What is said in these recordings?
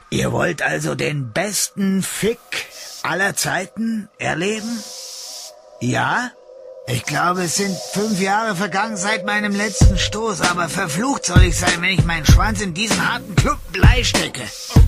Ihr wollt also den besten Fick aller Zeiten erleben? Ja? Ich glaube, es sind 5 Jahre vergangen seit meinem letzten Stoß, aber verflucht soll ich sein, wenn ich meinen Schwanz in diesen harten Club Blei stecke.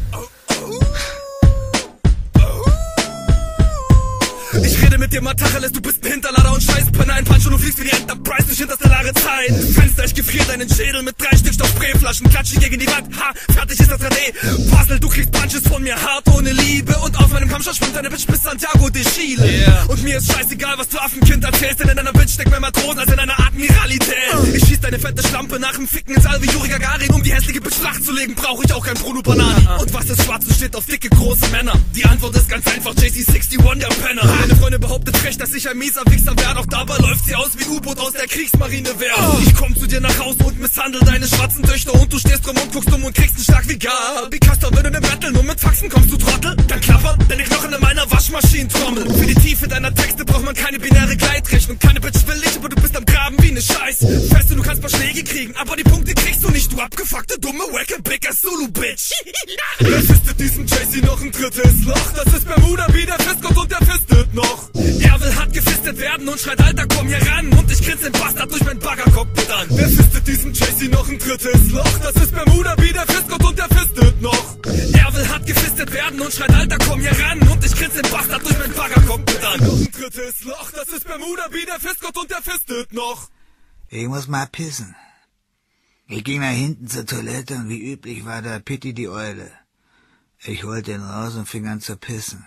Ich rede mit dir mal Tacheles, du bist ein Hinterlader und Scheißpenner. Ein Punch und du fliegst wie die Enterprise durch interstellare Zeit. Fenster, ich gefriere deinen Schädel mit 3 Stickstoff-Sprayflaschen. Klatsch dich gegen die Wand, ha, fertig ist das 3D. Puzzle, du kriegst Punches von mir, hart ohne Liebe. Und auf meinem Kampfschlag schwimmt deine Bitch bis Santiago de Chile. Und mir ist scheißegal, was du Affenkind erzählst, denn in deiner Bitch steckt mehr Matrosen als in einer Admiralität. Ich schieß deine fette Schlampe nach dem Ficken ins All wie Yuri Gagarin. Um die hässliche Bitch flach zu legen, brauch ich auch kein Bruno Banani. Und was ist schwarz und steht auf dicke, große Männer? Die Antwort ist ganz einfach, JC61, der Penner. Meine Freundin behauptet frech, dass ich ein mieser Wichser wär, doch dabei läuft sie aus wie U-Boot aus der Kriegsmarine wär. Ich komm zu dir nach Hause und misshandel deine schwarzen Töchter und du stehst rum und guckst und kriegst einen Schlag wie Gabi Kastor. Wenn du in den Battle nur mit Faxen kommst, du Trottel, dann klappern deine Knochen in meiner Waschmaschinentrommel. Für die Tiefe deiner Texte braucht man keine binäre Gleitrechnung. Keine Bitch will ich, aber du bist am Graben wie ne Scheiß. Feste, du kannst paar Schläge kriegen, aber die Punkte kriegst du nicht, du abgefuckte, dumme, wacke, bigger Zulu-Bitch. Wer fistet diesem JC noch ein drittes Loch? Das ist Bermuda wie der Fistgott und der fistet noch. Er will hart gefistet werden und schreit, Alter, komm hier ran. Und ich grinse den Bastard durch mein Baggercockpit an. Wer fistet diesem JC noch ein drittes Loch? Das ist Bermuda wie der Fistgott und der fistet noch. Er will hart gefistet werden und schreit, Alter, komm hier ran. Und ich grinse den Bastard durch mein Baggercockpit an. Noch ein drittes Loch, das ist Bermuda wie der Fistgott und der fistet noch. Ich muss mal pissen. Ich ging nach hinten zur Toilette und wie üblich war da Pitti die Eule. Ich holte ihn raus und fing an zu pissen.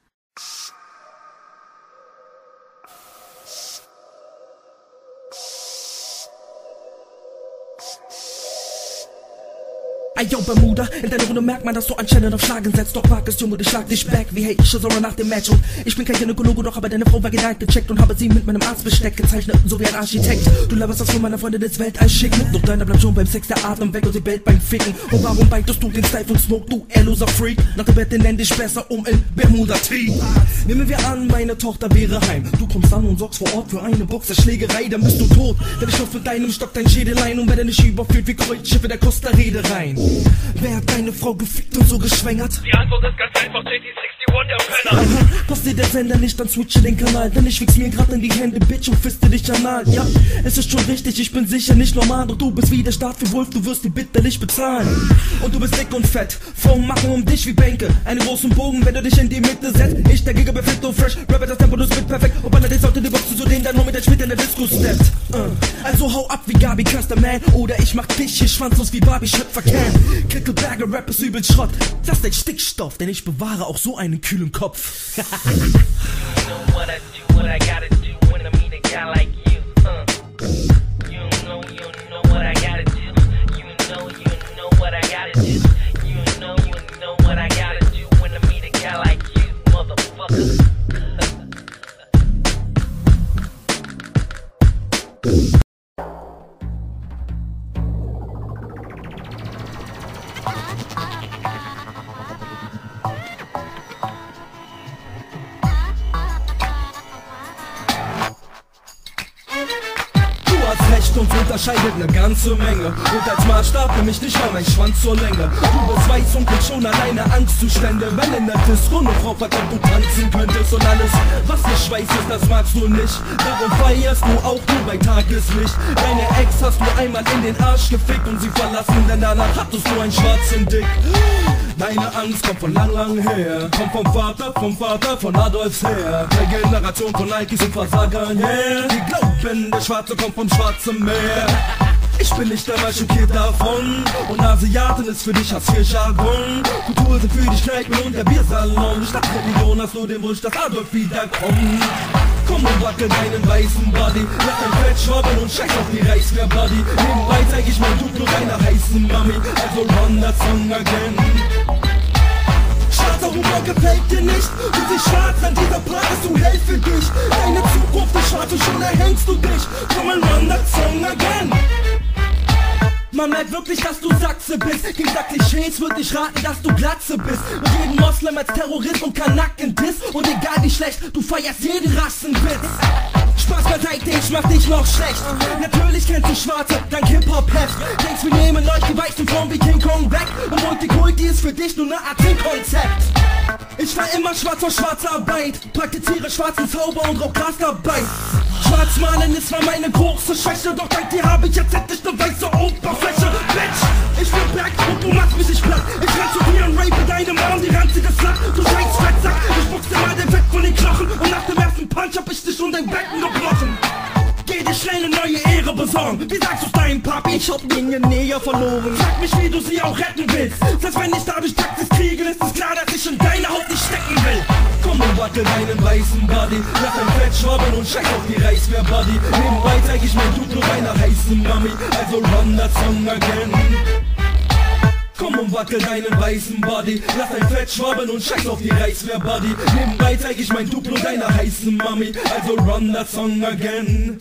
Ey yo Bermuda, in deiner Runde merkt man, dass du anscheinend auf Schlagen setzt. Doch wag es, Junge, ich schlag dich back wie Hey Shizora nach dem Match. Und ich bin kein Gynäkologe, doch aber deine Frau war geneigt gecheckt und habe sie mit meinem Arztbesteck gezeichnet, so wie ein Architekt. Du laberst das von meiner Freundin ins Weltall schicken, doch deiner bleibt schon beim Sex der Atem weg und sie bellt beim Ficken. Und warum beitest du den Style von Smoke, du ehrloser Freak? Nach dem Bett, den nenn dich besser in Bermuda-Tee. Nehmen wir an, meine Tochter wäre heim. Du kommst an und sorgst vor Ort für eine Boxerschlägerei, dann bist du tot. Denn ich klopf mit deinem Stock dein Schädelein und werde nicht überführt wie Kreuzschiffe der Costa Rede rein. Wer hat deine Frau gefickt und so geschwängert? Die Antwort ist ganz einfach, JT61, der Penner. Aha, passt dir der Sender nicht, dann switche den Kanal. Denn ich fix mir grad in die Hände, Bitch, und fiste dich anal. Ja, es ist schon richtig, ich bin sicher nicht normal. Doch du bist wie der Staat für Wolf, du wirst die bitterlich bezahlen. Und du bist dick und fett, Frauen machen um dich wie Bänke. Einen großen Bogen, wenn du dich in die Mitte setzt. Ich dagegen bin fit und fresh, rapper das Tempo, du bist perfekt. Und allerdings sollte die Box zu dem dann nur mit der Schmidt in der Disco steppt. Also hau ab wie Gabi Custerman, oder ich mach dich hier schwanzlos wie Barbie Schöpfercan. Kickelberger Rap ist übel Schrott, das ist Stickstoff, denn ich bewahre auch so einen kühlen Kopf. Und unterscheidet eine ganze Menge. Und als Maßstab nimm ich nicht mal mein Schwanz zur Länge. Du bist weiß und kriegst schon alleine Angstzustände. Wenn in der Disco eine Frau verkommt, du tanzen könntest. Und alles, was nicht weiß ist, das magst du nicht. Darum feierst du auch nur bei Tageslicht. Deine Ex hast du einmal in den Arsch gefickt und sie verlassen, denn danach hattest du einen schwarzen Dick. Deine Angst kommt von lang her. Kommt vom Vater von Adolfs her. Der Generation von Nikes und Versagern her. Die glauben, der Schwarze kommt vom Schwarzen Meer. Ich bin nicht einmal schockiert davon. Und Asiaten ist für dich Hartz-IV-Jargon. Kultur sind für die Kneipen und der Biersalon. Statt Religion hast du den Wunsch, dass Adolf wiederkommt. Komm und wackel deinen weißen Body. Lass dein Fett schwabbeln und scheiß auf die Reichswehr-Buddy. Nebenbei zeig ich mein Duke nur einer heißen Mami. Also run that song again. Schwarzer Humor gefällt dir nicht. Du siehst schwarz an dieser Part, ist zu hell für dich. Deine Zukunft ist schwarz und schon erhängst du dich. Komm and run that song again. Man merkt wirklich, dass du Sachse bist. Gegen Klischees würd ich raten, dass du Glatze bist. Und jeden Moslem als Terrorist und Kanaken diss. Und egal wie schlecht, du feierst jeden Rassenwitz. Spaß beiseite, ich mach dich noch schlecht. Natürlich kennst du Schwarze, dank Hip-Hop-Heft. Denkst, wir nehmen euch die weißen Form wie King Kong weg. Und Multikulti ist für dich nur ne Art Konzept. Ich war immer schwarz vor Schwarzarbeit, praktiziere schwarzen Zauber und rauch Gras dabei. Schwarzmalen ist zwar meine große Schwäche, doch dank dir habe ich jetzt endlich ne weiße Oberfläche. Bitch, ich bin back und du machst mich nicht platt. Ich renn zu dir und rape deine Mom, die ranzige Slut. Du scheiß Fettsack, ich box dir mal den Fett von den Knochen. Und nach dem ersten Punch hab ich dich und dein Becken gebrochen. Geh dir schnell eine neue Ehre besorgen. Wie sagst du's deinem Papi? Ich hab Linie näher verloren. Sag mich, wie du sie auch retten willst. Selbst wenn ich dadurch Praxis kriege, ist es klar, dass ich in deine Haut nicht stecken will. Komm und wackel deinen weißen Body. Lass dein Fett schwabbeln und scheiß auf die Reiswehr-Buddy. Nebenbei zeig ich mein Duplo deiner heißen Mami. Also run that song again. Komm und wackel deinen weißen Body. Lass dein Fett schwabbeln und scheiß auf die Reiswehr-Buddy. Nebenbei zeig ich mein Duplo deiner heißen Mami. Also run that song again.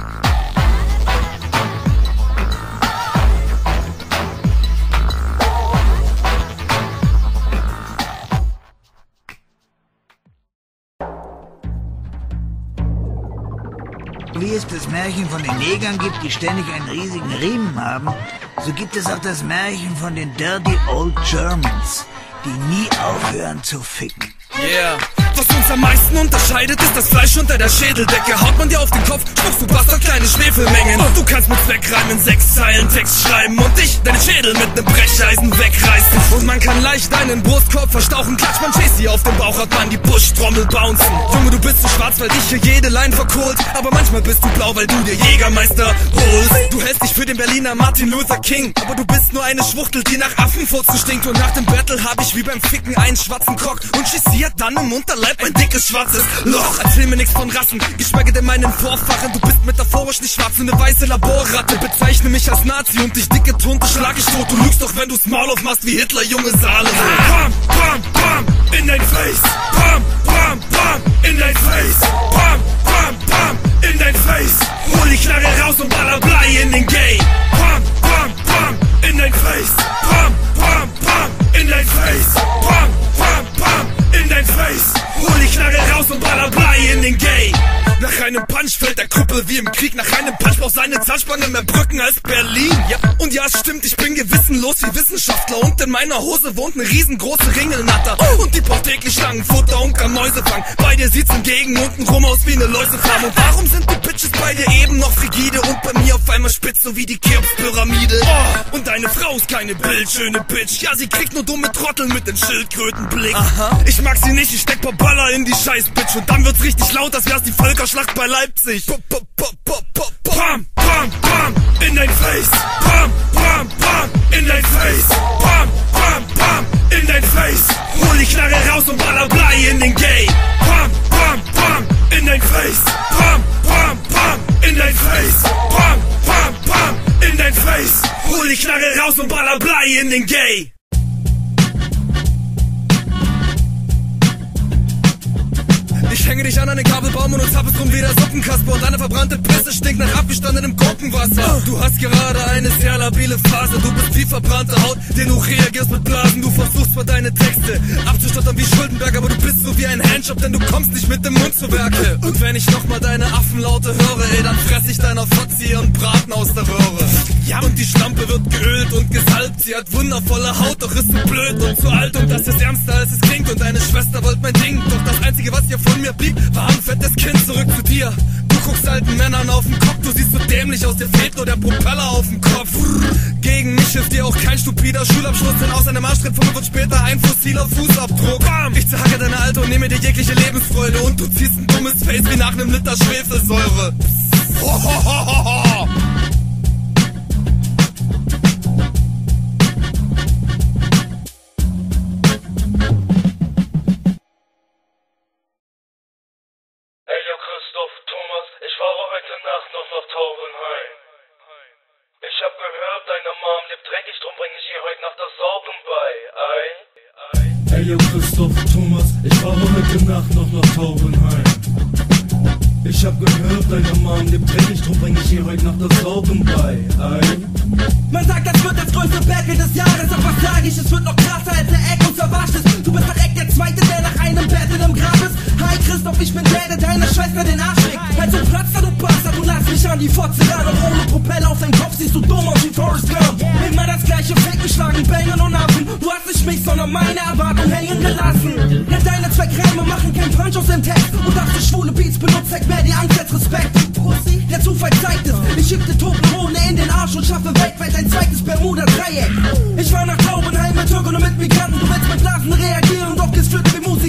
Wie es das Märchen von den Negern gibt, die ständig einen riesigen Riemen haben, so gibt es auch das Märchen von den Dirty Old Germans, die nie aufhören zu ficken. Yeah. Was uns am meisten unterscheidet, ist das Fleisch unter der Schädeldecke. Haut man dir auf den Kopf, spuckst du Bastard kleine Schwefelmengen. Und du kannst mit Zweckreimen 6 Zeilen Text schreiben und dich, deinen Schädel mit nem Brecheisen wegreißen. Und man kann leicht deinen Brustkorb verstauchen. Klatscht man Chasey auf dem Bauch, hat man die Buschtrommel bouncen. Junge, du bist so schwarz, weil dich hier jede Line verkohlt. Aber manchmal bist du blau, weil du dir Jägermeister holst. Du hältst dich für den Berliner Martin Luther King, aber du bist nur eine Schwuchtel, die nach Affenfurzen stinkt. Und nach dem Battle hab ich wie beim Ficken einen schwarzen Cock und schisiert dann im Unterleib ein dickes schwarzes Loch. Erzähl mir nix von Rassen, geschweige in meinen Vorfahren. Du bist metaphorisch nicht schwarz, eine weiße Laborratte. Bezeichne mich als Nazi und dich dicke Tunte schlag ich tot. Du lügst doch, wenn du Small aufmachst wie Hitler, junge Saale. Bam, bam, bam, in dein Face. Bam, bam, bam, in dein Face. Bam, bam, bam, in dein Face. Hol die Knarre raus und baller Blei in den Gay. Bam, bam, bam, in dein Face. Bam, bam, bam, in dein Face. Bam, bam, bam, in dein Face. Hol die Knarre raus und baller Blei in den Gay. Nach einem Punch fällt der Krüppel wie im Krieg. Nach einem Punch braucht seine Zahnspange mehr Brücken als Berlin. Ja, und ja, es stimmt, ich bin gewissenlos wie Wissenschaftler. Und in meiner Hose wohnt eine riesengroße Ringelnatter. Und die braucht täglich Schlangenfutter und kann Mäuse fangen. Bei dir sieht's hingegen untenrum aus wie eine Läusefarm. Und warum sind die Bitches bei dir eben noch frigide und bei mir auf einmal spitz, so wie die Cheops-Pyramide? Oh, und deine Frau ist keine bildschöne Bitch. Ja, sie kriegt nur dumme Trotteln mit dem Schildkrötenblick. Aha. Ich mag sie nicht, ich steck paar Baller in die Scheiß-Bitch. Und dann wird's richtig laut, als wär's die Völkerschlacht bei Leipzig. Bam, bam, bam, in dein Face. Bam, bam, bam, in dein Face. Bam, bam, bam, in dein Face. Hol die Knarre raus und baller Blei in den Gay. Bam, bam, bam, in dein Face. Bam, bam, bam, in dein Face. Bam, bam, bam, in dein Face. Hol die Knarre raus und baller Blei in den Gay. Ich hänge dich an einen Kabelbaum und uns hab es drum wie der Suppenkasper. Und deine verbrannte Pisse stinkt nach abgestandenem Gurkenwasser. Du hast gerade eine sehr labile Phase. Du bist wie verbrannte Haut, den du reagierst mit Blasen. Du versuchst zwar deine Texte abzustottern wie Schuldenberg, aber du bist so wie ein Handjob, denn du kommst nicht mit dem Mund zu Werke. Und wenn ich nochmal deine Affenlaute höre, ey, dann fress ich deiner Fotze ihren Braten aus der Röhre. Ja, und die Schlampe wird geölt und gesalbt. Sie hat wundervolle Haut, doch ist so blöd und zu alt. Und das ist ernster als es klingt. Und deine Schwester wollte mein Ding, doch das Einzige, was ihr von mir blieb, war ein fettes Kind. Zurück zu dir. Du guckst alten Männern auf den Kopf. Du siehst so dämlich aus, dir fehlt nur der Propeller auf dem Kopf. Gegen mich hilft dir auch kein stupider Schulabschluss, denn aus einem Arschtritt von mir wird später ein fossiler Fußabdruck. Bam! Ich zerhacke deine Alte und nehme dir jegliche Lebensfreude. Und du ziehst ein dummes Face wie nach einem Liter Schwefelsäure. Hohohoho! Ich hab gehört, deine Mom lebt dreckig, drum bring ich ihr heute Nacht das Saugen bei. Ey, yo, Christoph Thomas, ich fahre heute Nacht noch nach Taubenheim. Ich hab gehört, deine Mom lebt dreckig, drum bring ich ihr heute Nacht das Saugen bei. Man sagt, das wird das größte Battle des Jahres, doch was sag ich, es wird noch krasser als der Eck und Savage ist. Du bist direkt der Zweite, der nach einem Battle im Grab ist. High Christoph, ich bin der deiner Schwester den Arsch leckt. Also platzt da, du Bastard, du lass mich an die Fotze ran. Und ohne Propeller auf deinen Kopf siehst du dumm aus wie Forrest Gump. Immer das gleiche Ficken, schlagen, bangen und affen. Du hast nicht mich, sondern meine Erwartung hängen gelassen. Ja, deine Zweckreime machen kein Punch aus dem Text. Und dass du schwule Beats benutzt, zeigt mehr die Angst als Respekt. Pussy, der Zufall zeigt es. Ich schickte Toblerone in den Arsch und schaffe weltweit ein zweites Bermuda-Dreieck. Ich war nach Taubenheim mit Türken und mit Migranten. Du willst mit Blasen reagieren, doch gehst flöten wie Musik.